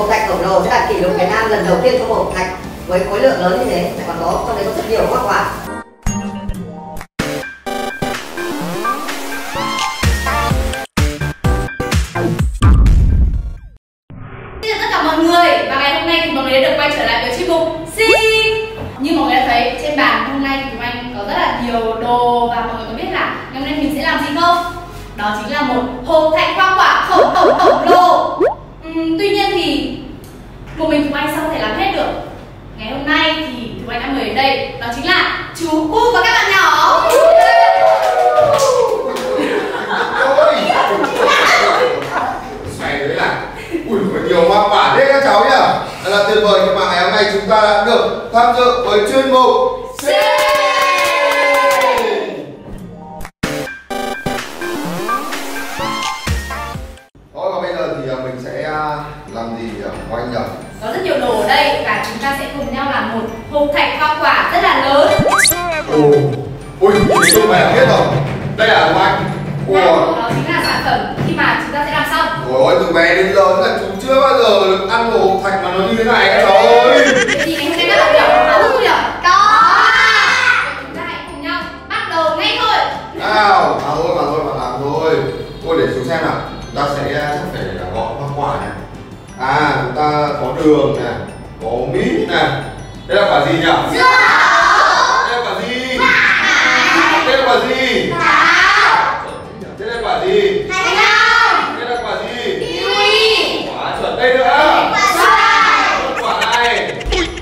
Hộp thạch khổng lồ sẽ đạt kỷ lục Việt Nam lần đầu tiên trong một hộp thạch với khối lượng lớn như thế, lại còn có trong đấy có rất nhiều hoa quả. Xin chào tất cả mọi người, và ngày hôm nay thì mọi người đã được quay trở lại với chuyên mục Sing. Như mọi người đã thấy trên bàn hôm nay thì chúng anh có rất là nhiều đồ, và mọi người có biết là ngày hôm nay mình sẽ làm gì không? Đó chính là một hộp thạch hoa quả khổng lồ. Tuy nhiên thì một mình chúng anh sao có thể làm hết được. Ngày hôm nay thì chúng anh đã mời đến đây, đó chính là chú U và các bạn nhỏ. Xoay đấy là ui có nhiều hoa quả thế các cháu nhỉ. Thật là tuyệt vời, nhưng mà ngày hôm nay chúng ta đã được tham dự với chuyên mục Sing. Thôi và bây giờ thì mình sẽ làm gì quanh nhỉ? Có rất nhiều đồ ở đây và chúng ta sẽ cùng nhau làm một hộp thạch hoa quả rất là lớn. Ui, thì tôi phải biết rồi. Đây là của anh. Đó chính là sản phẩm khi mà chúng ta sẽ làm xong. Ôi, từ bé đến lớn là chúng chưa bao giờ được ăn một hộp thạch mà nó như thế này các cháu ơi. Thì ngày hôm nay các bạn nhỏ có hứng không nhỉ? Có. Chúng ta hãy cùng nhau bắt đầu ngay thôi. Nào, mà thôi, mà làm thôi. Thôi để xuống xem nào. Chúng ta sẽ chắc phải gọt hoa quả này. Chúng ta có đường này, có mít này. Đây là quả gì nhỉ? Đây là quả gì? Đây là quả gì? Đây là quả gì? Đây là quả gì? Quả chuẩn. Đây nữa. Quả này.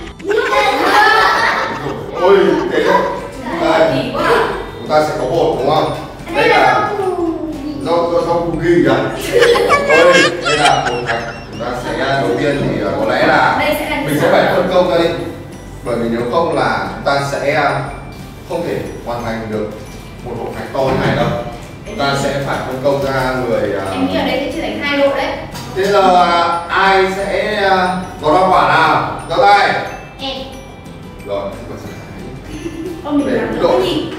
Ôi, thế thôi. Đây, chúng ta sẽ có bột đúng không? Đây là rau cookie kìa. Ôi, đây là bột thạch. Chúng ta sẽ đầu tiên thì có lẽ là mình sẽ phải phân công ra đi, bởi vì nếu không là chúng ta sẽ không thể hoàn thành được một hộp thạch to như này đâu. Chúng ta sẽ phải phân công ra người. Em nghĩ ở đây sẽ chia thành 2 độ đấy. Thế giờ ai sẽ có hoa quả nào? Giơ tay. Em. Rồi, Mình làm được cái gì?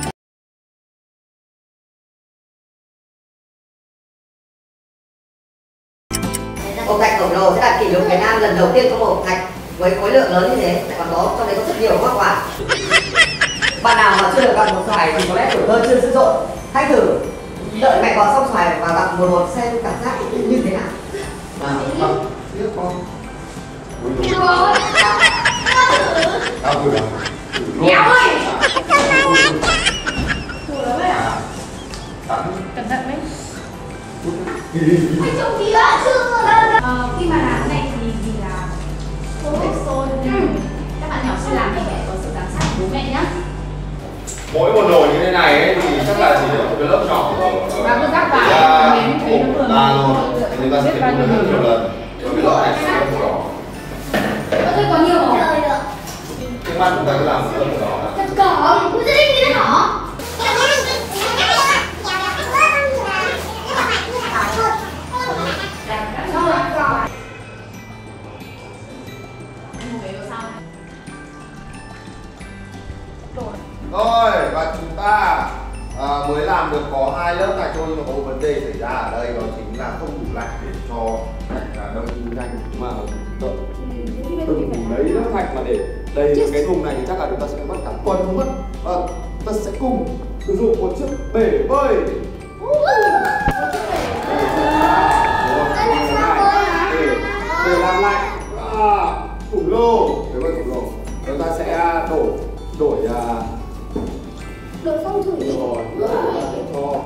Hộp thạch khổng lồ sẽ đạt kỷ lục Việt Nam lần đầu tiên trong một hộp thạch với khối lượng lớn như thế, lại còn có trong đấy có rất nhiều hoa quả. Bạn nào mà chưa được gặm một xoài thì có lẽ tuổi thơ chưa dữ dội. Hãy thử đợi mẹ gọt xong xoài và gặm một xem cảm giác như thế nào. Tiếp con. Tao vừa rồi. Méo ơi. Cẩn thận đấy. Khi mà làm cái này thì là không thể xôi nên các bạn nhỏ sẽ làm thì phải có sự giám sát của bố mẹ nhé. Mỗi một nồi như thế này ấy, thì chắc là chỉ được một cái lớp nhỏ và cứ rắc vào nếm thấy nó vừa thôi. Chúng ta sẽ phải đun rất nhiều lần. Rồi cái lớp này sẽ lớp nhỏ. Tôi có nhiều hả? Trước mắt chúng ta cứ làm một lớp nhỏ. Thật cỏ, tôi sẽ đi như thế hả? Rồi, và chúng ta mới làm được có 2 lớp thạch thôi, nhưng mà có một vấn đề xảy ra ở đây, đó chính là không đủ lạnh để cho thạch đông nhanh, mà từng lấy lớp thạch mà để đầy cái thùng này thì chắc là chúng ta sẽ mất cả tuần không mất. Ta sẽ cùng sử dụng một chiếc bể bơi. Để làm lạnh khủng lồ, bể bơi khủng lồ. Chúng ta sẽ đổi phong thủy. rồi cho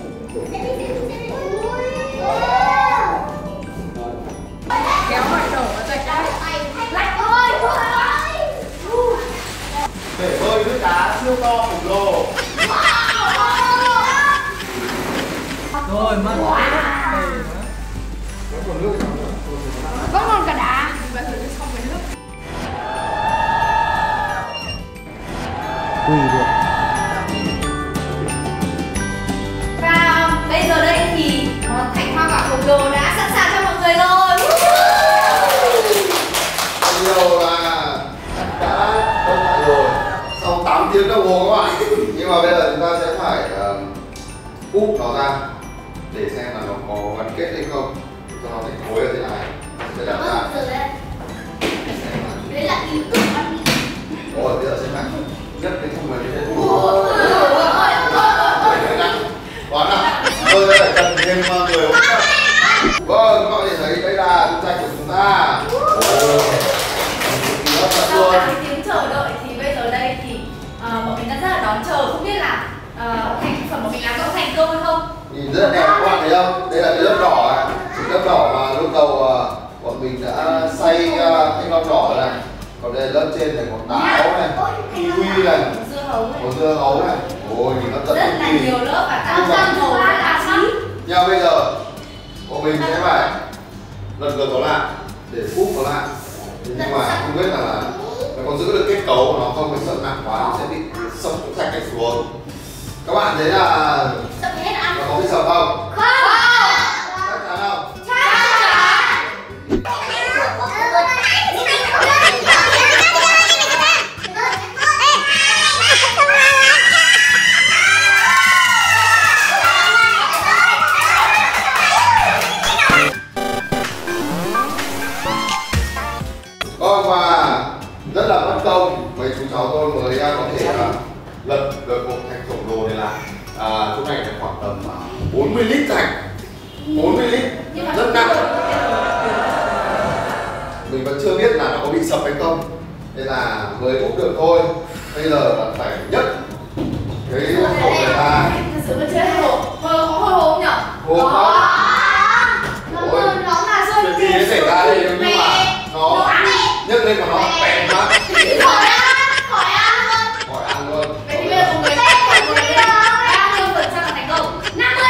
kéo mọi đổ ở đây. Lạnh ơi. bể bơi nước đá siêu to khủng lồ. Rồi mất. Còn nước Vẫn còn cả đá. Tùy được. Và bây giờ đây thì món thạch hoa quả khổng lồ đã sẵn sàng cho mọi người rồi. điều là đã đông lại rồi sau 8 tiếng đồng hồ các bạn, nhưng mà bây giờ chúng ta sẽ phải úp nó ra để xem là nó có gắn kết hay không, cho nó thành khối ở thế này. Sẽ đặt ra. Đấy là ý tưởng văn nghệ. Rồi bây giờ sẽ phải nhất cái thùng này như thế. Toán nào. Tôi sẽ phải cần thêm người hỗ trợ. Vâng, các bạn có thể thấy đây là bức tranh của chúng ta. Sau cả cái tiếng chờ đợi thì bây giờ đây thì bọn mình đang rất là đón chờ, không biết là thành phẩm của mình làm có thành công hay không. Nhìn rất là đẹp các bạn thấy không? Đây là cái lớp đỏ này, cái lớp đỏ mà lúc đầu bọn mình đã xay thanh long đỏ này. Còn đây là lớp trên này có táo này, kiwi này, có dưa hấu này. Ôi nhìn nó tận rất là nhiều lớp và tạo ra màu rất là sắc. Nhưng bây giờ bọn mình sẽ phải lần lượt nó lại để úp nó lại. Nhưng mà không biết là nó có giữ được kết cấu của nó không, phải sợ nặng quá nó sẽ bị sập cái thạch này xuống. Các bạn thấy là nó có bị sập không? Không. Chắc chắn không? Vâng, và rất là mất công mấy chú cháu tôi mới có thể lật được một thạch khổng lồ này lại. Chỗ này là khoảng tầm 40 lít thạch, 40 lít, rất nặng. Mình vẫn chưa biết là nó có bị sập hay không, nên là mới úp được thôi. Bây giờ là phải nhấc cái khổ này ra. Thật sự là chưa hồ, có hồi hộp nhỉ? Hồ không? Nó là rơi chuyện gì nó xảy ra đây nhưng mà nó nhấc lên mà nó bẹp quá. Khỏi ăn luôn. Vậy thì bây giờ cùng với bao nhiêu phần trăm là thành công? 50.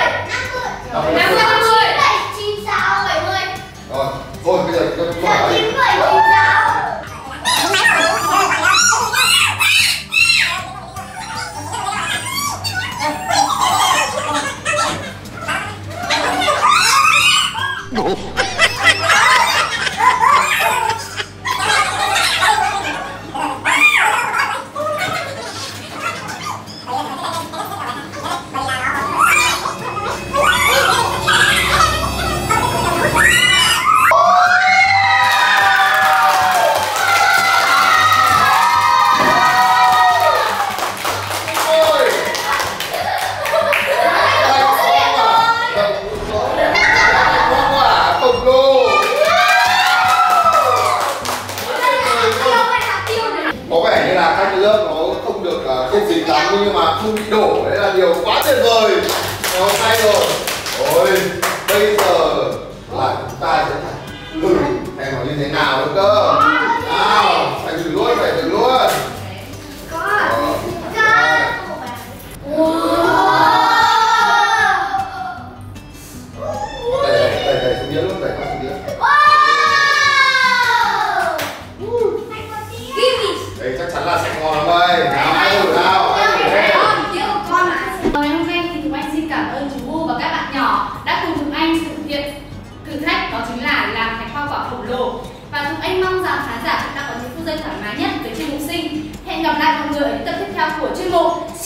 9, 6, 70. Rồi, thôi bây giờ tôi hỏi đấy. Có vẻ như là các cái lớp nó không được kết dính lắm nhưng mà không bị đổ, đấy là điều quá tuyệt vời. Ngày hôm nay rồi. Ôi, bây giờ là chúng ta sẽ phải thử xem nó như thế nào nữa cơ. Nào, phải thử luôn, phải thử luôn. Đẩy xuống đĩa luôn, đẩy qua xuống đĩa. Đây chắc chắn là sẽ ngon lắm đây. Nào, hãy thử nào, hãy thử đây. Ngày hôm nay thì Tùng Anh xin cảm ơn chú Vu và các bạn nhỏ đã cùng Tùng Anh thực hiện thử thách, đó chính là làm thành hoa quả khổng lồ. Và Tùng Anh mong rằng khán giả chúng ta có những phút giây thoải mái nhất với chuyên mục Sinh. Hẹn gặp lại mọi người ở những tập tiếp theo của chuyên mục